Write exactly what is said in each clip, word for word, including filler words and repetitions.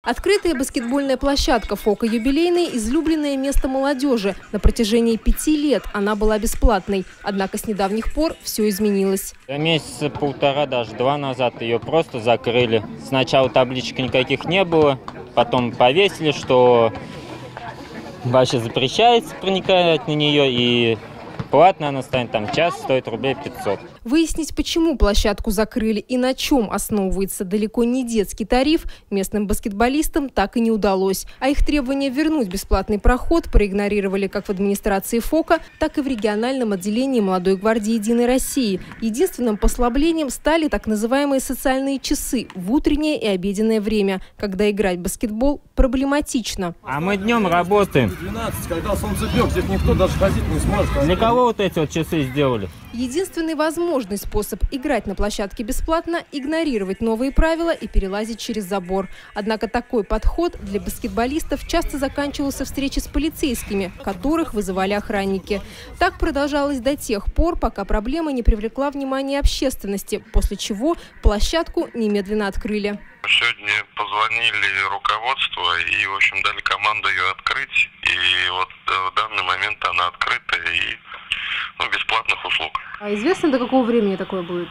Открытая баскетбольная площадка «Фока Юбилейный» – излюбленное место молодежи. На протяжении пяти лет она была бесплатной. Однако с недавних пор все изменилось. Месяца полтора, даже два назад ее просто закрыли. Сначала табличек никаких не было, потом повесили, что вообще запрещается проникать на нее, и платно она станет, там час стоит рублей пятьсот. Выяснить, почему площадку закрыли и на чем основывается далеко не детский тариф, местным баскетболистам так и не удалось. А их требование вернуть бесплатный проход проигнорировали как в администрации ФОКа, так и в региональном отделении Молодой гвардии Единой России. Единственным послаблением стали так называемые социальные часы в утреннее и обеденное время, когда играть в баскетбол проблематично. А мы днем работаем. двенадцать, когда солнце пек, здесь никто даже ходить не сможет. Для кого вот эти вот часы сделали? Единственный возможный способ играть на площадке бесплатно – игнорировать новые правила и перелазить через забор. Однако такой подход для баскетболистов часто заканчивался встречей с полицейскими, которых вызывали охранники. Так продолжалось до тех пор, пока проблема не привлекла внимание общественности, после чего площадку немедленно открыли. Сегодня позвонили руководству и, в общем, дали команду ее открыть. И вот в данный момент она открыта и ну, бесплатных услуг. А известно, до какого времени такое будет?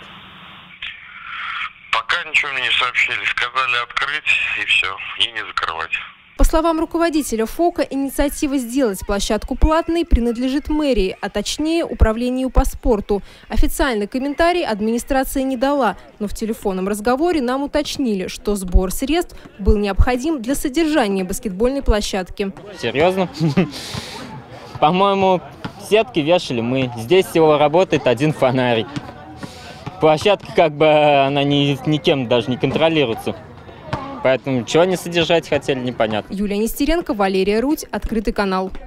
Пока ничего мне не сообщили. Сказали открыть и все, и не закрывать. По словам руководителя ФОКа, инициатива сделать площадку платной принадлежит мэрии, а точнее управлению по спорту. Официальный комментарий администрация не дала, но в телефонном разговоре нам уточнили, что сбор средств был необходим для содержания баскетбольной площадки. Серьезно? По-моему, сетки вешали мы. Здесь всего работает один фонарик. Площадка как бы она ни, никем даже не контролируется. Поэтому чего они содержать хотели, непонятно. Юлия Нестеренко, Валерия Рудь, Открытый канал.